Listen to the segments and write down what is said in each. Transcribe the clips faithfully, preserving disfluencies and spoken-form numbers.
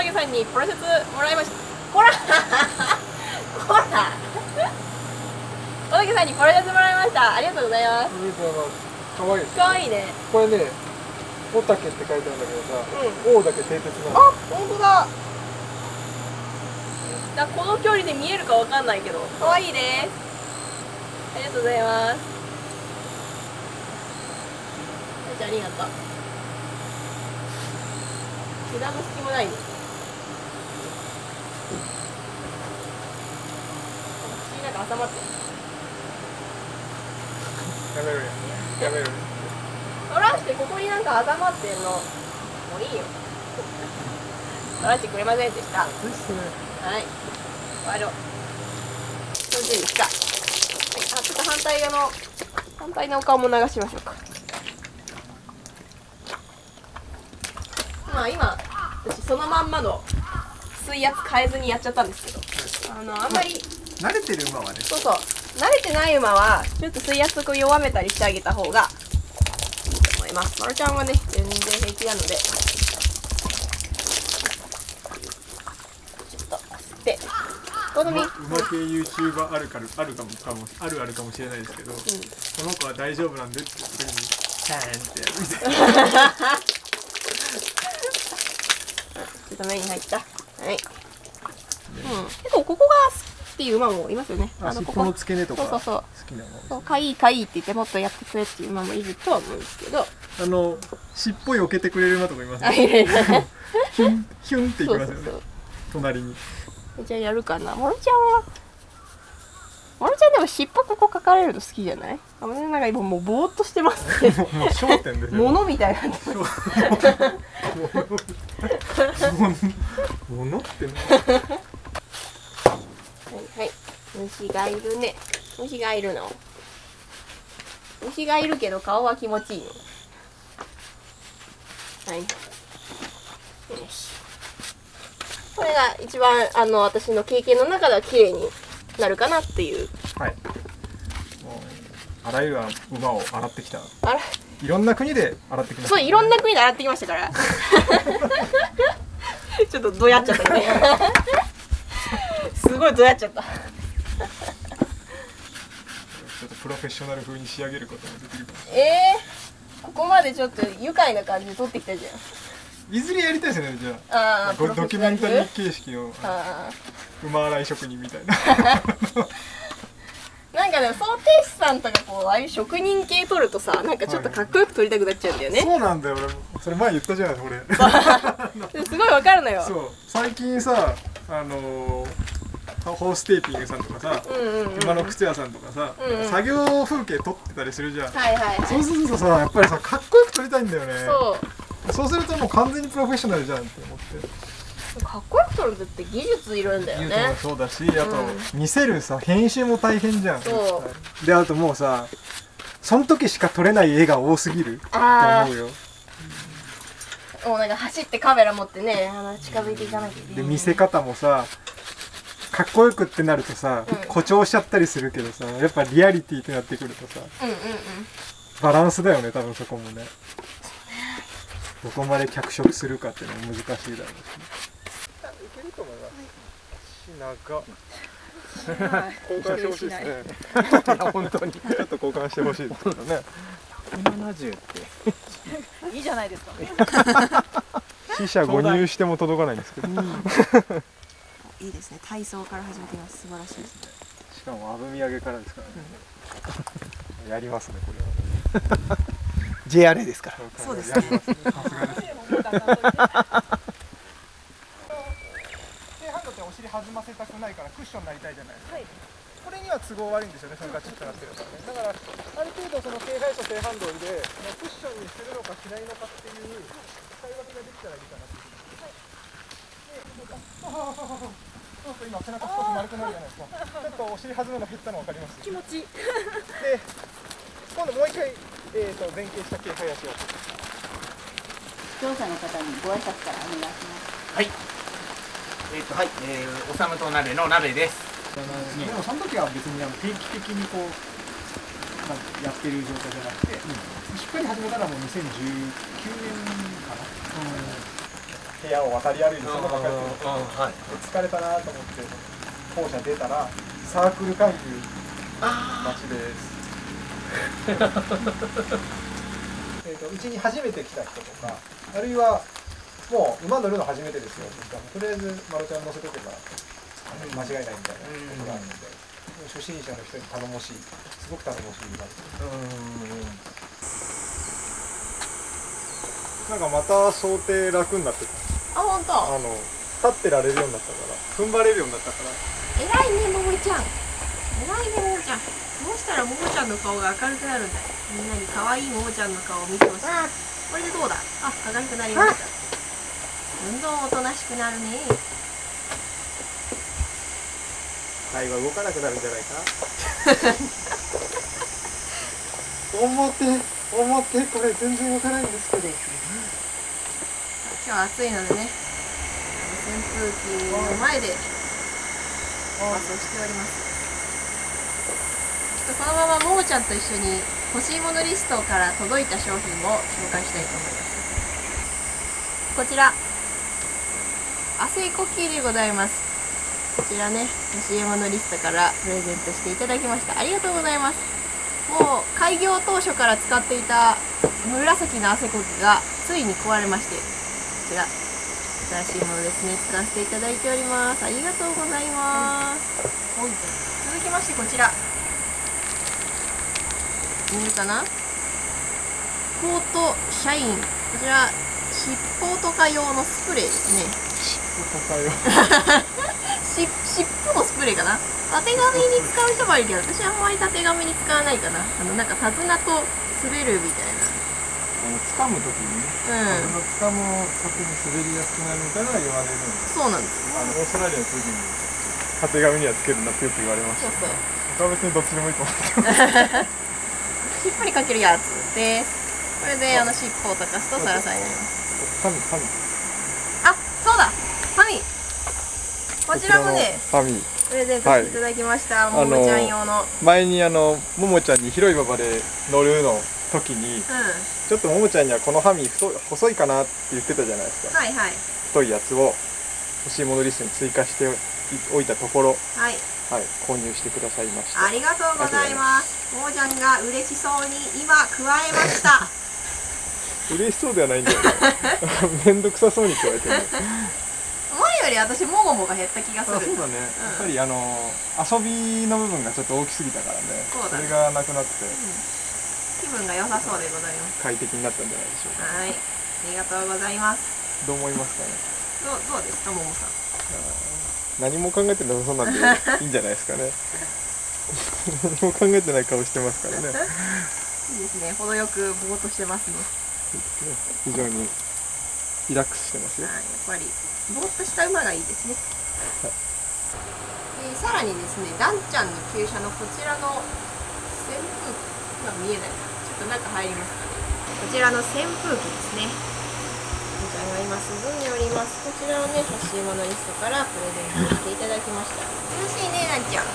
竹さんにプロセスもらいました。ほらほら小竹さんにプロセスもらいました。ありがとうございます。 かわいい。 かわいいね。 これね、小竹って書いてあるんだけどさ、王だけ蹄鉄なの。 あ、本当だ。だこの距離で見えるかわかんないけど、かわいいです。ありがとうございます。ありがとう。値段の隙もないね。口なんか挟まってる。 やめろや。やめろ。 取らしてここになんか挟まってんの。もういいよ。取らしてくれませんでした。はい。終わろう。それでいいですか。はい、あ、ちょっと反対側の反対のお顔も流しましょうか。まあ今私そのまんまの水圧変えずにやっちゃったんですけど、あのあんまり慣れてる馬はね。 そうそう、慣れてない馬はちょっと水圧を弱めたりしてあげた方がいいと思います。まるちゃんはね全然平気なので、ちょっと吸って好み。 馬系 ユーチューバー あるかるあるかもかもあるあるかもしれないですけど、うん、この子は大丈夫なんでって言った時にキャーンってやるみたいな。 ちょっと目に入った。はい。うん。結構ここが好きっていう馬もいますよね。 あのここの付け根とか。 そうそうそう。 好きなの。 そう、かいいかいいって言ってもっとやってくれっていう馬もいるとは思うんですけど。 あの尻尾避けてくれる馬とかいますね。 あ、いるいる。 ヒュンヒュンっていきますよね。隣に。 じゃあやるかな。モルちゃんは。モルちゃんでも尻尾ここ描かれるの好きじゃない？あ、なんか今もうぼーっとしてますね。 もう焦点ですよ。 物みたいな。 ものってね。 はいはい。虫がいるね。虫がいるの。虫がいるけど顔は気持ちいいの。はい。よし。これが一番あの私の経験の中では綺麗になるかなっていう。はい。 もうあらゆる馬を洗ってきた。 あら。 いろんな国で洗ってきました、ね。 そう、いろんな国で洗ってきましたから。ちょっとどやっちゃったね。すごいどやっちゃった。ちょっとプロフェッショナル風に仕上げることもできるかもしれない。えー、ここまでちょっと愉快な感じで撮ってきたじゃん。 いずれやりたいですね、じゃあ。ああ、ドキュメンタリー形式の馬洗い職人みたいな。 なんかでも想定士さんとかこうああいう職人系撮るとさ、なんかちょっとかっこよく撮りたくなっちゃうんだよね。 そうなんだよ、俺もそれ前言ったじゃない、俺。 すごいわかるのよ。 そう、最近さ、あのホーステーピングさんとかさ、馬の靴屋さんとかさ、作業風景撮ってたりするじゃん。はいはい。そうするとさ、やっぱりさ、かっこよく撮りたいんだよね。そう。そうするともう完全にプロフェッショナルじゃんって思って。 かっこよく撮るって技術いるんだよね。技術もそうだし、あと見せるさ編集も大変じゃん。そう。であともうさ、その時しか撮れない絵が多すぎると思うよ。 もうなんか走ってカメラ持ってね、あの近づいていかなきゃいけない。 で見せ方もさ、かっこよくってなるとさ、うん、誇張しちゃったりするけどさ、やっぱリアリティってなってくるとさ、うんうんうん、バランスだよね、多分そこもね。どこまで脚色するかっていうのも難しいだろうし、ね。いけると思います。長。交換してほしいですね。いや本当にちょっと交換してほしいですけどね。ひゃくななじゅうっていいじゃないですか。 死者誤入しても届かないんですけど。 いいですね。体操から始めています。素晴らしいですね。 しかもあぶみ上げからですからね。やりますねこれは。ジェイアールエー ですから。 そうですね。さすがです。正反動ってお尻弾ませたくないからクッションになりたいじゃないですか。はい、これには都合悪いんですよね。そのガチッとなってるからね。だからある程度その正反射正反動でクッションにするのかしないのかっていう使い分けができたらいいかなっていう。そうそう今背中少し丸くなるじゃないですか。ちょっとお尻弾むの減ったの分かります。 気持ちいい。 で今度もう一回、えー、と前傾した軽背足を。 視聴者の方にご挨拶からお願いします。 はい。えっ、ー、とはい、えー、おさむと鍋の鍋です。 でもその時は別に定期的にこうなんかやってる状態じゃなくて、うん、しっかり始めたらもうにせんじゅうきゅうねんかな。うん、 部屋を渡り歩いてそのばかりではい。 疲れたなと思って校舎出たらサークル勧誘待ちです。えっとうちに初めて来た人とか、あるいはもう馬乗るの初めてですよって言ったら、とりあえずマロちゃん乗せとけば間違いないみたいなことがあるので、初心者の人に頼もしい、すごく頼もしい馬です。なんかまた想定楽になってた。 あ、本当。 あの立ってられるようになったから、踏ん張れるようになったから。 偉いね、ももちゃん。偉いね、ももちゃん。どうしたらももちゃんの顔が明るくなるんだい。みんなに可愛いももちゃんの顔を見てほしい。これでどうだ。あ、明るくなりました。運動おとなしくなるね。 肺は動かなくなるんじゃないか。表表これ全然動かないんですけど。 今日は暑いのでね、扇風機の前で放送しております。ちょっとこのままももちゃんと一緒に欲しいものリストから届いた商品を紹介したいと思います。こちらアセイコキーでございます。こちらね、欲しいものリストからプレゼントしていただきました。ありがとうございます。もう開業当初から使っていた紫の汗こきがついに壊れまして、こちら新しいものですね、使わせていただいております。ありがとうございます。はい、続きましてこちら見えるかな、コートシャイン、こちら尻尾とか用のスプレーですね。し尻尾のスプレーかな。たてがみに使う人もいるけど、私はあんまりたてがみに使わないかな。あのなんか手綱と滑るみたいな。 掴むときにね、 うん、 掴む時に滑りやすくなるみたいな言われるんです。 そうなんですよ。 あのオーストラリアの時にたてがみにはつけるなってよく言われました。 そうそう。 僕は別にどっちでもいいと思ってます。 しっぽりかけるやつです。これであの尻尾を溶かすとサラサラになります。 ファミファミ。 あ、そうだ。ファミ。こちらもね、 ファミプレゼントしていただきました。ももちゃん用の。 前にあのももちゃんに広い馬場で乗るの時に、うん、ちょっとももちゃんにはこのハミ太細いかなって言ってたじゃないですか。 はいはい。 太いやつを欲しいものリストに追加しておいたところ、 はい、 はい、購入してくださいました。 ありがとうございます。ももちゃんが嬉しそうに今加えました。 嬉しそうではないんだよね。めんどくさそうに加えてる。 前より私もごもが減った気がする。 あ、そうだね、うん、やっぱりあの遊びの部分がちょっと大きすぎたからね。そうだね、それがなくなって、うん、 気分が良さそうでございます。 快適になったんじゃないでしょうか。 はい、ありがとうございます。 どう思いますかね。 どう、どうですか、ももさん。 何も考えてなさそうなんでいいんじゃないですかね。何も考えてない顔してますからね。 いいですね、程よくぼーっとしてますね。 非常にリラックスしてますよ。 はい、やっぱりぼーっとした馬がいいですね。はい、えー、さらにですね、ダンちゃんの厩舎のこちらの扇風機、今見えない、ちょっと中入りますかね。こちらの扇風機ですね。ダンちゃんが今涼んでおります。こちらをね、欲しいものリストからプレゼントしていただきました。涼しいね、ダンちゃん。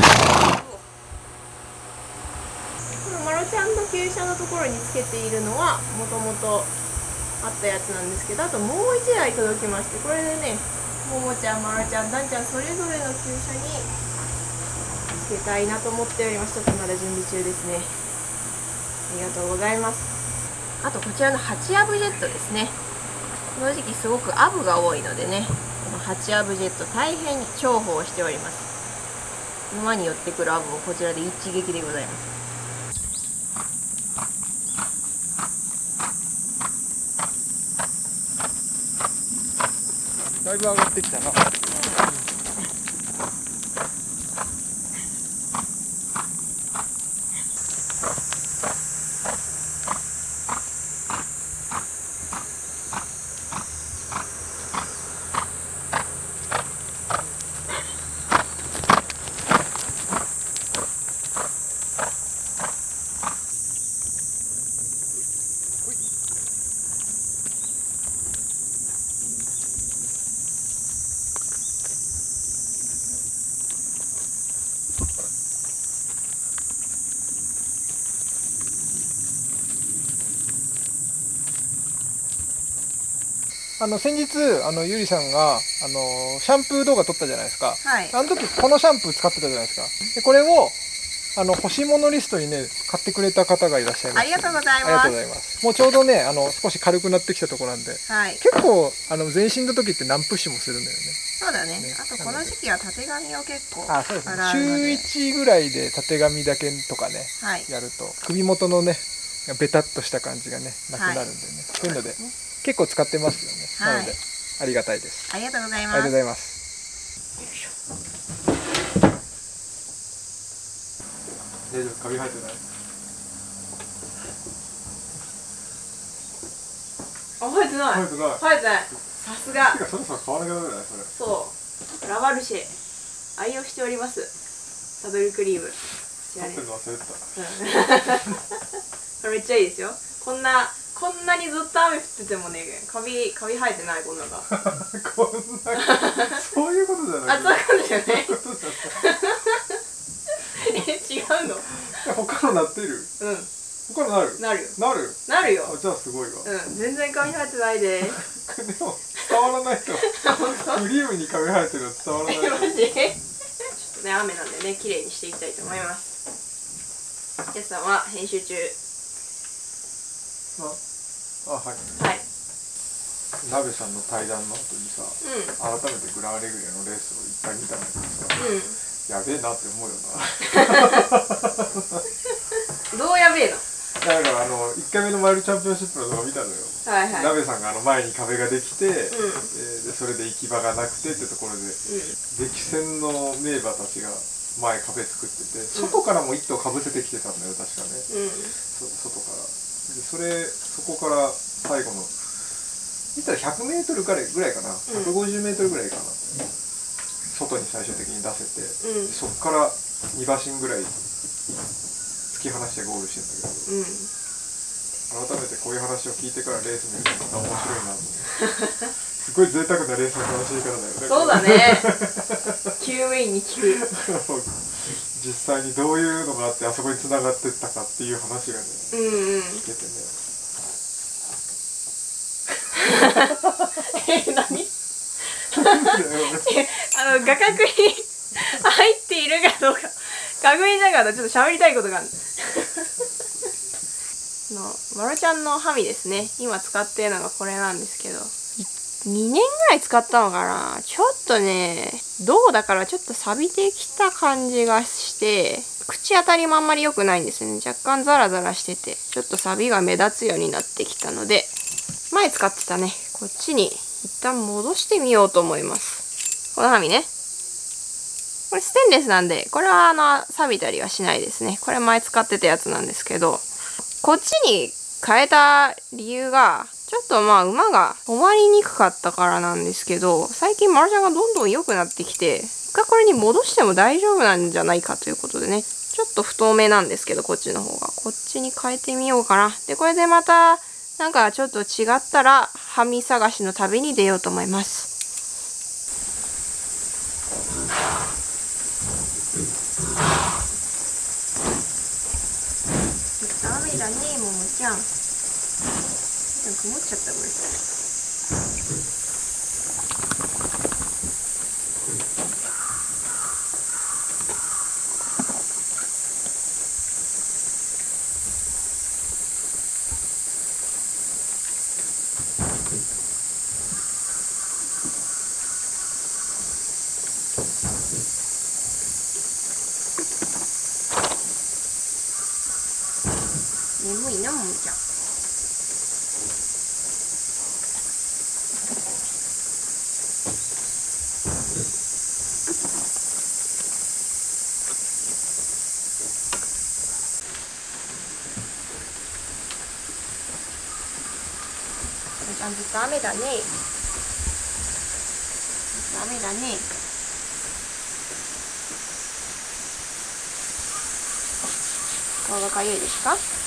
このマロちゃんの厩舎のところにつけているのはもともとあったやつなんですけど、あともういちだい届きまして、これでね、ももちゃん、まろちゃん、ダンちゃんそれぞれの厩舎につけたいなと思っております。ちょっとまだ準備中ですね。ありがとうございます。あとこちらのハチアブジェットですね。この時期すごくアブが多いのでね、このハチアブジェット大変重宝しております。馬に寄ってくるアブもこちらで一撃でございます。 だいぶ上がってきたな。 あの先日あのゆりさんがあのシャンプー動画撮ったじゃないですか。 はい。 あの時このシャンプー使ってたじゃないですか。でこれをあの欲しいものリストにね買ってくれた方がいらっしゃいます。 ありがとうございます。 ありがとうございます。もうちょうどねあの少し軽くなってきたところなんで、 はい。 結構あの全身の時って何プッシュもするんだよね。 そうだね。 ねあとこの時期はたてがみを結構あ、そうですね。 洗うので。 週いちぐらいでたてがみだけとかね、 はい。 やると首元のねベタっとした感じがねなくなるんでね。そういうので結構使ってますよね。なのでありがたいです。 ありがとうございます。 ありがとうございます。大丈夫、カビ生えてない？ あ、生えてない。 生えてない。 生えてない。さすが。 てかそろそろ買わなきゃダメだね、それ。 そう。ラバルシェ愛用しております。サドルクリーム。知らねえ。 買ってるの忘れてた。 うん。これめっちゃいいですよ。こんなこんなにずっと雨降っててもね、カビカビ生えてないこんなが。 こんなそういうことじゃない。 あ、そういうことじゃない。 そういうことじゃない。 え、違うの？ 他のなってる？ うん。 他のなる？ なるよ。 なる？ なるよ。 あ、じゃあすごいわ。 うん、全然カビ生えてないで。 でも伝わらないと。クリームにカビ生えてるの伝わらないと。 マジ？ちょっとね、雨なんでね、綺麗にしていきたいと思います。ケスさんは編集中。 あ、あ、はい。 はい。 鍋さんの対談の後にさ、 うん。 改めてグランアレグリアのレースをいっぱい見たんだけどさ、 うん。 やべえなって思うよな。 どうやべえの？ だからあのいっかいめのマイルチャンピオンシップの動画見たのよ。 はいはい。 鍋さんがあの前に壁ができて、 うん。 えーでそれで行き場がなくてってところで、 うん。 激戦の名馬たちが前壁作ってて、外からも一頭かぶせてきてたんだよ確かね。 うん。 そ外から。でそれそこから最後の見たらひゃくメートルぐらいぐらいかな、ひゃくごじゅうメートルぐらいかな。外に最終的に出せて、 うん。 そこからに馬身ぐらい突き放してゴールしてんだけど、 うん。 改めてこういう話を聞いてからレース見るとまた面白いなと思ってすごい贅沢なレースの楽しみ方だよね。 そうだね。救命に効く。 実際にどういうのがあってあそこに繋がってったかっていう話がね、 うんうん。 聞けてね。 え、何？あの画角に入っているかどうか確認しながらちょっと喋りたいことがある。のマロちゃんのハミですね。今使ってるのがこれなんですけど、にねんぐらい使ったのかな。ちょっとね、銅だからちょっと錆びてきた感じがして、口当たりもあんまり良くないんですよね。若干ザラザラしてて、ちょっと錆びが目立つようになってきたので、前使ってたね、こっちに一旦戻してみようと思います。このハミね。これステンレスなんで、これはあの、錆びたりはしないですね。これ前使ってたやつなんですけど、こっちに変えた理由が、ちょっとまあ馬が止まりにくかったからなんですけど、最近マルちゃんがどんどん良くなってきて、一回これに戻しても大丈夫なんじゃないかということでね、ちょっと太めなんですけど、こっちの方が。こっちに変えてみようかな。で、これでまた、なんかちょっと違ったら、ハミ探しの旅に出ようと思います。ダメだね、ももちゃん。曇っちゃったこれ。眠いなももちゃん。ちゃんずっと雨だね。雨だね。顔がかゆいですか？